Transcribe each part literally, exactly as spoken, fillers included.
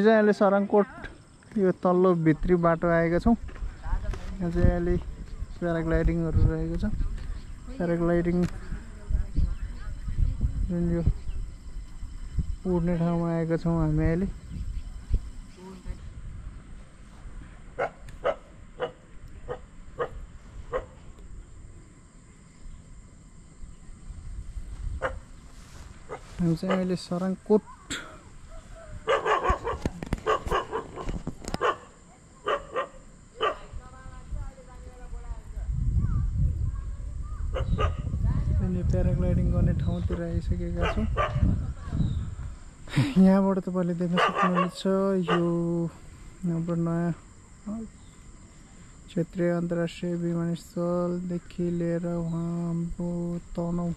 चाहिँ अहिले सरङकोट यो तल्लो भित्री बाटो आएका छौँ। यहाँ चाहिँ अहिले प्याराग्लाइडिङहरू रहेको छ। प्याराग्लाइडिङ जुन यो उड्ने ठाउँमा आएका छौँ हामी अहिले। हामी चाहिँ अहिले सरङकोट प्याराग्लाइडिङ गर्ने ठाउँतिर आइसकेका छौँ। यहाँबाट तपाईँले देख्न सक्नुहुन्छ यो हाम्रो नयाँ क्षेत्रीय अन्तर्राष्ट्रिय विमानस्थलदेखि लिएर उहाँ हाम्रो तनहुँ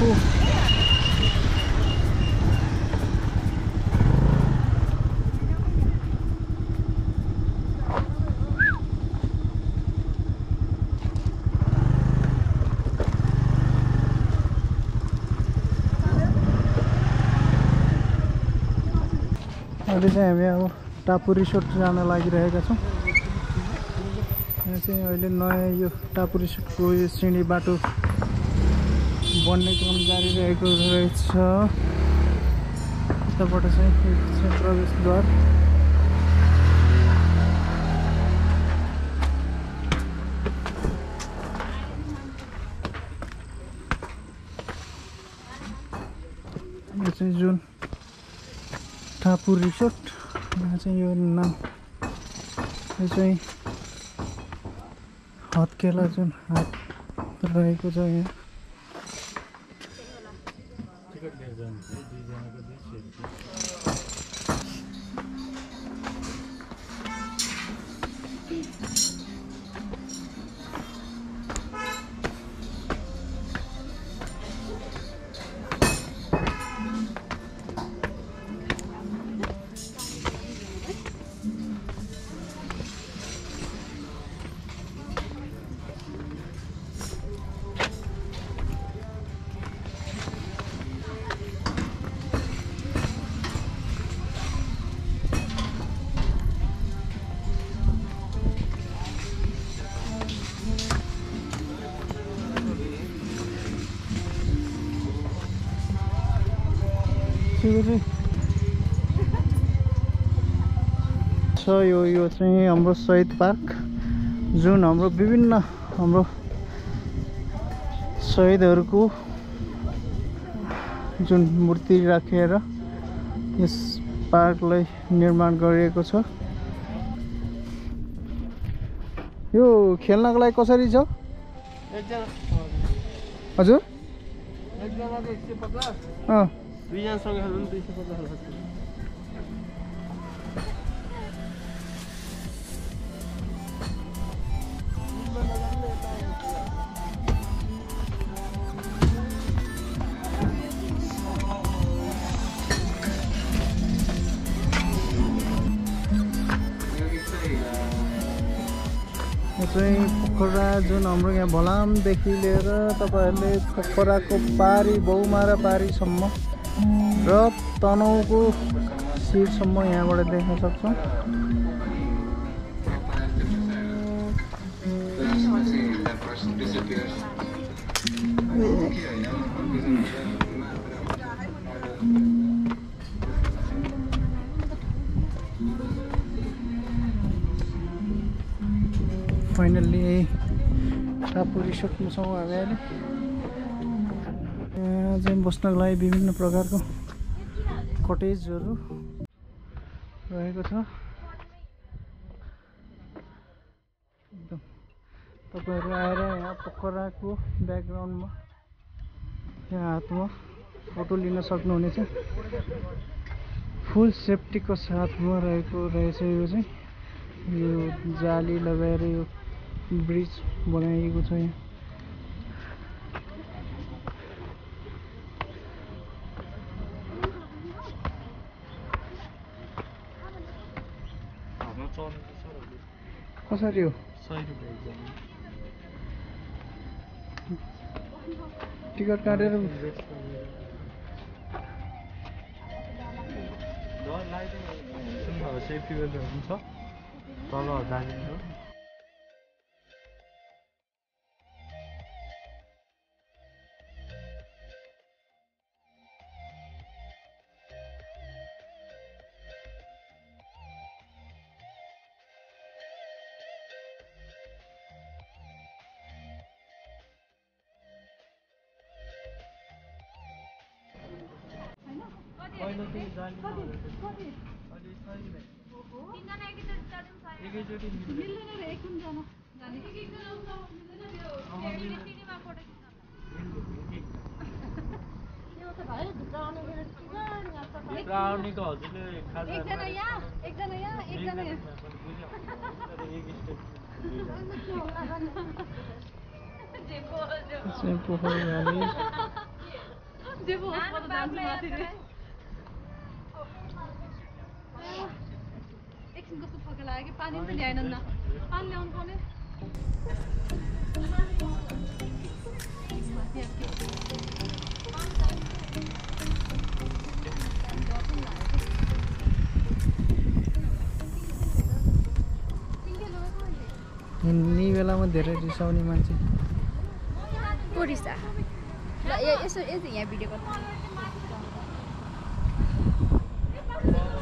पोखराको अहिले चाहिँ हामी अब टापु रिसोर्ट जान लागिरहेका छौँ। यहाँ चाहिँ अहिले नयाँ यो टापु रिसोर्टको यो सिँढी बाटो बन्ने क्रम जारी रहेको रहेछ। यताबाट चाहिँ यो चाहिँ प्रवेशद्वार। यो चाहिँ जुन टापु रिसोर्ट, यहाँ चाहिँ यो नाम यो चाहिँ हत्केला जुन हात रहेको छ यहाँ। छ यो यो चाहिँ हाम्रो शहीद पार्क, जुन हाम्रो विभिन्न हाम्रो शहीदहरूको जुन मूर्ति राखेर यस पार्कलाई निर्माण गरिएको छ। यो खेल्नको लागि कसरी छ हजुर? एकजनाको एक सय पचास, अँ दुईजनासँग खेल्नु दुई सय पचास लाग्छ। यो चाहिँ पोखरा जुन हाम्रो यहाँ भलामदेखि लिएर तपाईँहरूले पोखराको पारी बौमारा पारीसम्म र तनहुको शिरसम्म यहाँबाट देख्न सक्छौँ। फाइनल्ली टापु रिसोर्टमा छौँ हामी अहिले। यहाँ चाहिँ बस्नको लागि विभिन्न प्रकारको कटेजहरू रहेको छ। एकदम तपाईँहरू आएर यहाँ पोखराको ब्याकग्राउन्डमा यहाँ हातमा फोटो लिन सक्नुहुनेछ। फुल सेफ्टीको साथमा रहेको रहेछ। यो चाहिँ यो जाली लगाएर यो ब्रिज बनाइएको छ यहाँ। कसरी हो? सय रुपियाँ टिकट काटेर सेफ्टी बेल्टहरू छ तल दार्जिलिङ। रावणीको हजुरले खाजा एकजना यहाँ एकजना यहाँ एकजना यहाँ चाहिँ पोखरा भ्याली जे पो होस् म त जान्छु माथि रे एकछिन कस्तो थके लाग्यो कि पानी पनि ल्याएनन् न पानी ल्याउनु पर्ने माथि अब के हिँड्ने बेलामा धेरै रिसाउने मान्छे को रिसा ल यसो यसो यहाँ भिडियो गर्नु